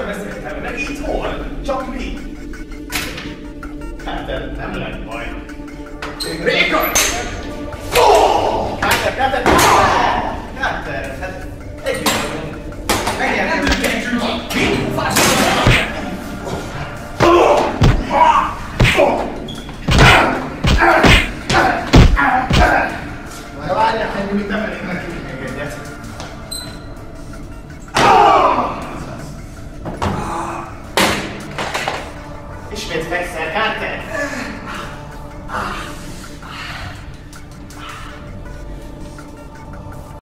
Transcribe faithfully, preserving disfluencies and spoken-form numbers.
Sokat beszéltem, de itthon, csak mi. Káter, nem lett baj. Réka! Káter, Káter, Káter! Káter, hát együtt vagyunk. Megnyertem, hogy együtt.